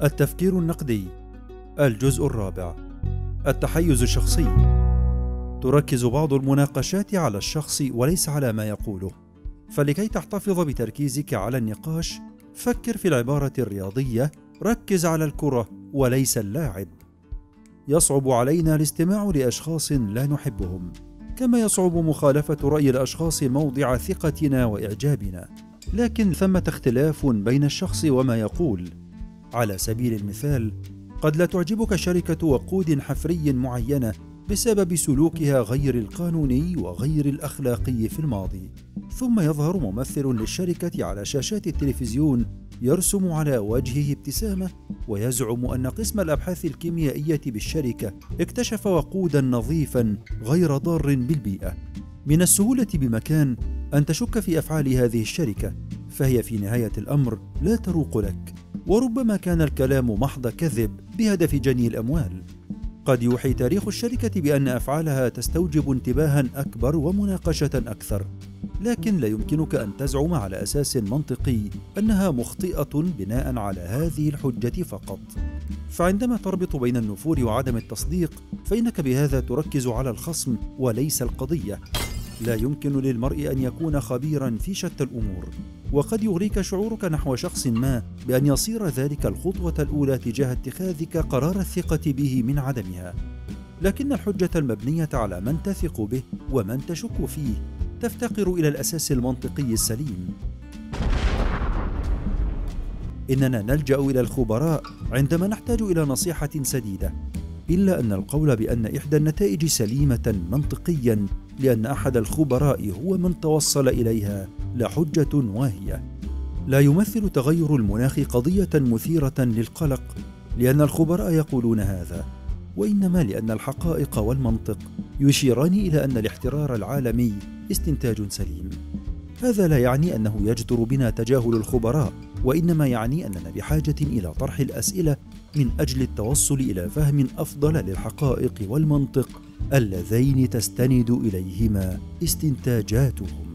التفكير النقدي. الجزء الرابع. التحيز الشخصي. تركز بعض المناقشات على الشخص وليس على ما يقوله، فلكي تحتفظ بتركيزك على النقاش فكر في العبارة الرياضية: ركز على الكرة وليس اللاعب. يصعب علينا الاستماع لأشخاص لا نحبهم، كما يصعب مخالفة رأي الأشخاص موضع ثقتنا وإعجابنا، لكن ثمة اختلاف بين الشخص وما يقول. على سبيل المثال، قد لا تعجبك شركة وقود حفري معينة بسبب سلوكها غير القانوني وغير الأخلاقي في الماضي، ثم يظهر ممثل للشركة على شاشات التلفزيون يرسم على وجهه ابتسامة ويزعم أن قسم الأبحاث الكيميائية بالشركة اكتشف وقودا نظيفا غير ضار بالبيئة. من السهولة بمكان أن تشك في أفعال هذه الشركة، فهي في نهاية الأمر لا تروق لك، وربما كان الكلام محض كذب بهدف جني الأموال. قد يوحي تاريخ الشركة بأن أفعالها تستوجب انتباها أكبر ومناقشة أكثر، لكن لا يمكنك أن تزعم على أساس منطقي أنها مخطئة بناء على هذه الحجة فقط. فعندما تربط بين النفور وعدم التصديق، فإنك بهذا تركز على الخصم وليس القضية. لا يمكن للمرء أن يكون خبيرا في شتى الأمور، وقد يغريك شعورك نحو شخص ما بأن يصير ذلك الخطوة الأولى تجاه اتخاذك قرار الثقة به من عدمها. لكن الحجة المبنية على من تثق به ومن تشك فيه تفتقر إلى الأساس المنطقي السليم. إننا نلجأ إلى الخبراء عندما نحتاج إلى نصيحة سديدة، إلا أن القول بأن إحدى النتائج سليمة منطقيا لأن أحد الخبراء هو من توصل إليها لحجة واهية. لا يمثل تغير المناخ قضية مثيرة للقلق لأن الخبراء يقولون هذا، وإنما لأن الحقائق والمنطق يشيران إلى أن الاحترار العالمي استنتاج سليم. هذا لا يعني أنه يجدر بنا تجاهل الخبراء، وإنما يعني أننا بحاجة إلى طرح الأسئلة من أجل التوصل إلى فهم أفضل للحقائق والمنطق اللذين تستند إليهما استنتاجاتهم.